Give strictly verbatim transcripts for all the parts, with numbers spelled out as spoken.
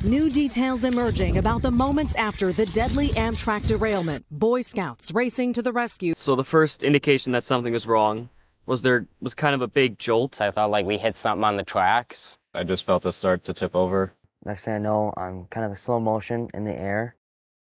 New details emerging about the moments after the deadly Amtrak derailment. Boy Scouts racing to the rescue. So the first indication that something was wrong was there was kind of a big jolt. I felt like we hit something on the tracks. I just felt it start to tip over. Next thing I know, I'm kind of in slow motion in the air.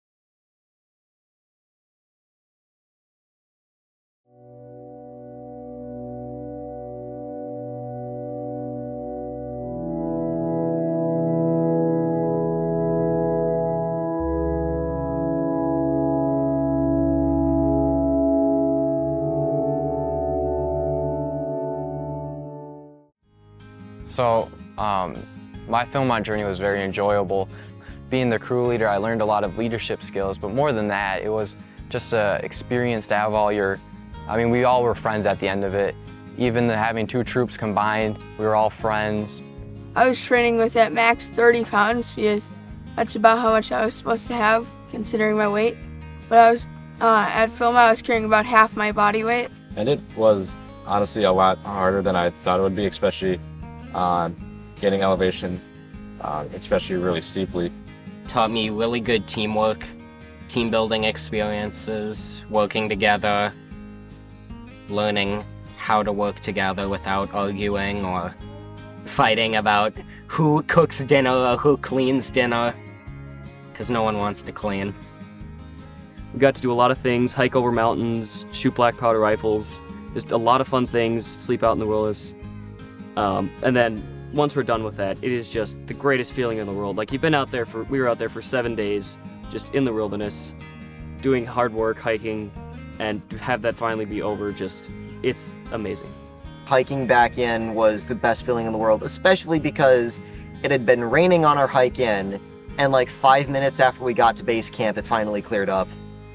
So, um, my Philmont journey was very enjoyable. Being the crew leader, I learned a lot of leadership skills, but more than that, it was just an experience to have all your, I mean, we all were friends at the end of it. Even the, having two troops combined, we were all friends. I was training with at max thirty pounds because that's about how much I was supposed to have, considering my weight. But I was, uh, at Philmont, I was carrying about half my body weight. And it was honestly a lot harder than I thought it would be, especially uh, getting elevation, uh, especially really steeply. Taught me really good teamwork, team building experiences, working together, learning how to work together without arguing or fighting about who cooks dinner or who cleans dinner, because no one wants to clean. We got to do a lot of things, hike over mountains, shoot black powder rifles, just a lot of fun things, sleep out in the wilderness. Um, and then once we're done with that, it is just the greatest feeling in the world. Like, you've been out there for, we were out there for seven days, just in the wilderness, doing hard work, hiking, and to have that finally be over, just, it's amazing. Hiking back in was the best feeling in the world, especially because it had been raining on our hike in, and like five minutes after we got to base camp, it finally cleared up.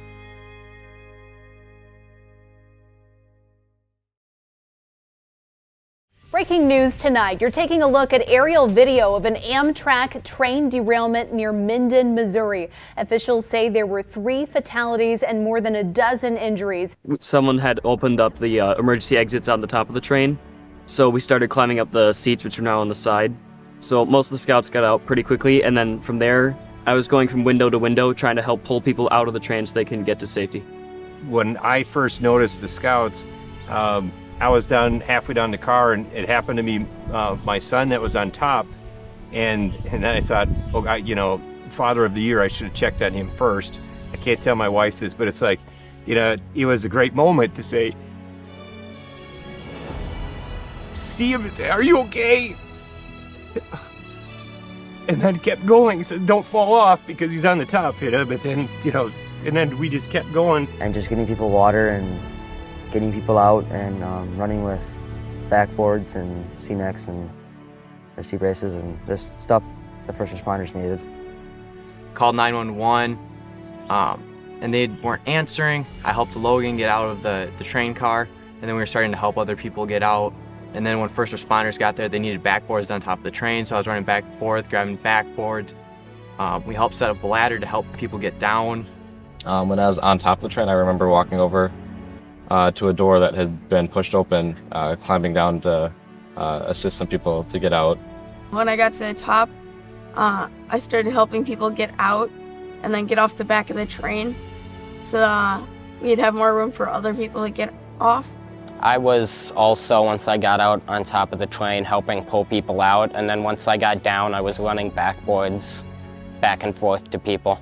Breaking news tonight, you're taking a look at aerial video of an Amtrak train derailment near Minden, Missouri. Officials say there were three fatalities and more than a dozen injuries. Someone had opened up the uh, emergency exits on the top of the train, so we started climbing up the seats, which are now on the side. So most of the scouts got out pretty quickly, and then from there, I was going from window to window trying to help pull people out of the train so they can get to safety. When I first noticed the scouts, um, I was down halfway down the car, and it happened to be uh, my son that was on top, and and then I thought, oh, I, you know, Father of the Year, I should have checked on him first. I can't tell my wife this, but it's like, you know, it was a great moment to say, see him and say, "Are you okay?" And then kept going. He said, "Don't fall off," because he's on the top, you know. But then, you know, and then we just kept going. And just getting people water and getting people out and um, running with backboards and C-necks and sea braces and just stuff the first responders needed. Called nine one one, um, and they weren't answering. I helped Logan get out of the, the train car, and then we were starting to help other people get out. And then when first responders got there, they needed backboards on top of the train, so I was running back and forth, grabbing backboards. Um, we helped set up a ladder to help people get down. Um, when I was on top of the train, I remember walking over Uh, to a door that had been pushed open, uh, climbing down to uh, assist some people to get out. When I got to the top, uh, I started helping people get out and then get off the back of the train so uh, we'd have more room for other people to get off. I was also, once I got out on top of the train, helping pull people out, and then once I got down, I was running backboards back and forth to people.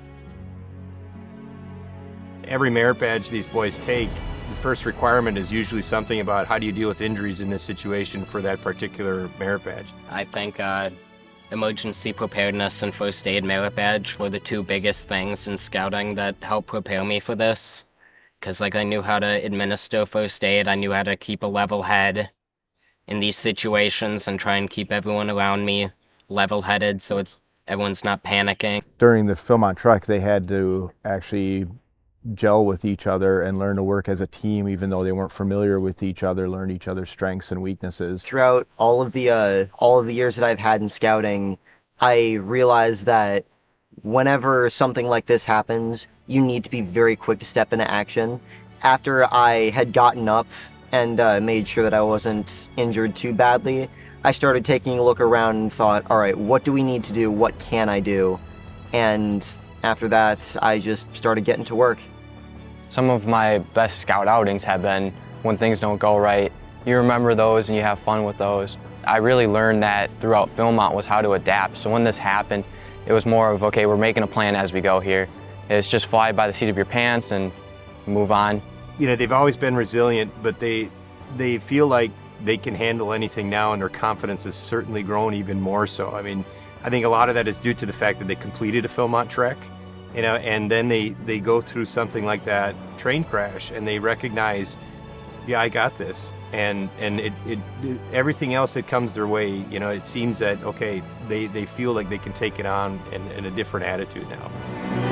Every merit badge these boys take, the first requirement is usually something about how do you deal with injuries in this situation for that particular merit badge. I think uh, emergency preparedness and first aid merit badge were the two biggest things in scouting that helped prepare me for this. Because like I knew how to administer first aid, I knew how to keep a level head in these situations and try and keep everyone around me level-headed so it's everyone's not panicking. During the Philmont trek, they had to actually gel with each other and learn to work as a team, even though they weren't familiar with each other, learn each other's strengths and weaknesses. Throughout all of the uh, all of the years that I've had in scouting, I realized that whenever something like this happens, you need to be very quick to step into action. After I had gotten up and uh, made sure that I wasn't injured too badly, I started taking a look around and thought, all right, what do we need to do? What can I do? And after that, I just started getting to work. Some of my best scout outings have been when things don't go right. You remember those and you have fun with those. I really learned that throughout Philmont was how to adapt. So when this happened, it was more of, okay, we're making a plan as we go here. It's just fly by the seat of your pants and move on. You know, they've always been resilient, but they they feel like they can handle anything now, and their confidence has certainly grown even more so. I mean, I think a lot of that is due to the fact that they completed a Philmont trek, you know, and then they, they go through something like that train crash, and they recognize, yeah, I got this. And and it, it, it everything else that comes their way, you know, it seems that, okay, they, they feel like they can take it on in, in a different attitude now.